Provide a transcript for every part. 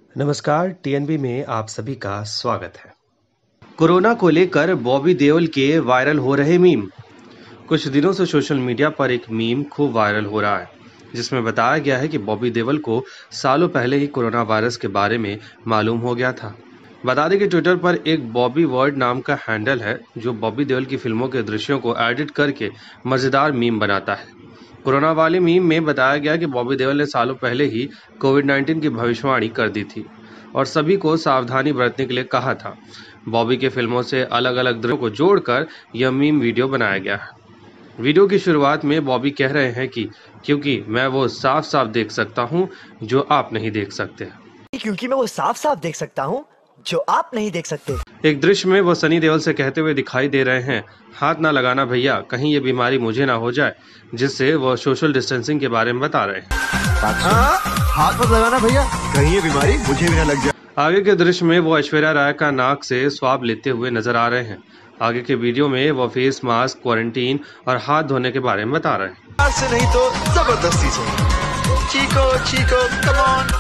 नमस्कार, टीएनबी में आप सभी का स्वागत है। कोरोना को लेकर बॉबी देओल के वायरल हो रहे मीम। कुछ दिनों से सोशल मीडिया पर एक मीम खूब वायरल हो रहा है, जिसमें बताया गया है कि बॉबी देओल को सालों पहले ही कोरोना वायरस के बारे में मालूम हो गया था। बता दें कि ट्विटर पर एक बॉबी वर्ड नाम का हैंडल है, जो बॉबी देओल की फिल्मों के दृश्यों को एडिट करके मजेदार मीम बनाता है। कोरोना वाले मीम में बताया गया कि बॉबी देओल ने सालों पहले ही कोविड-19 की भविष्यवाणी कर दी थी और सभी को सावधानी बरतने के लिए कहा था। बॉबी के फिल्मों से अलग-अलग दृश्यों को जोड़कर यह मीम वीडियो बनाया गया है। वीडियो की शुरुआत में बॉबी कह रहे हैं कि क्योंकि मैं वो साफ-साफ देख सकता हूँ जो आप नहीं देख सकते। क्योंकि मैं वो साफ-साफ देख सकता हूँ जो आप नहीं देख सकते। एक दृश्य में वो सनी देओल से कहते हुए दिखाई दे रहे हैं, हाथ ना लगाना भैया, कहीं ये बीमारी मुझे ना हो जाए, जिससे वो सोशल डिस्टेंसिंग के बारे में बता रहे हैं। हाथ मत लगाना भैया, कहीं ये बीमारी मुझे भी ना लग जाए। आगे के दृश्य में वो ऐश्वर्या राय का नाक से स्वाब लेते हुए नजर आ रहे हैं। आगे के वीडियो में वो फेस मास्क, क्वारंटीन और हाथ धोने के बारे में बता रहे हैं। से नहीं तो जबरदस्ती से। चीको, कम ऑन।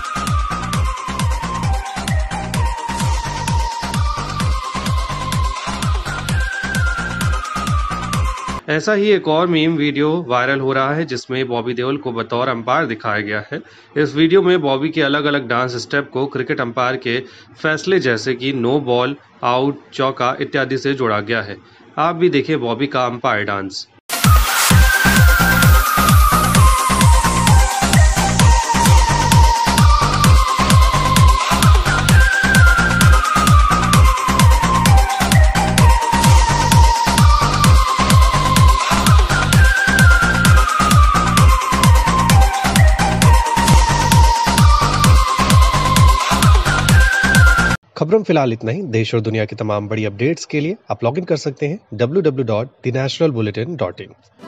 ऐसा ही एक और मीम वीडियो वायरल हो रहा है, जिसमें बॉबी देओल को बतौर अंपायर दिखाया गया है। इस वीडियो में बॉबी के अलग-अलग डांस स्टेप को क्रिकेट अंपायर के फैसले जैसे कि नो बॉल, आउट, चौका इत्यादि से जोड़ा गया है। आप भी देखें बॉबी का अंपायर डांस। खबरों में फिलहाल इतना ही। देश और दुनिया की तमाम बड़ी अपडेट्स के लिए आप लॉगिन कर सकते हैं www.thenationalbulletin.in।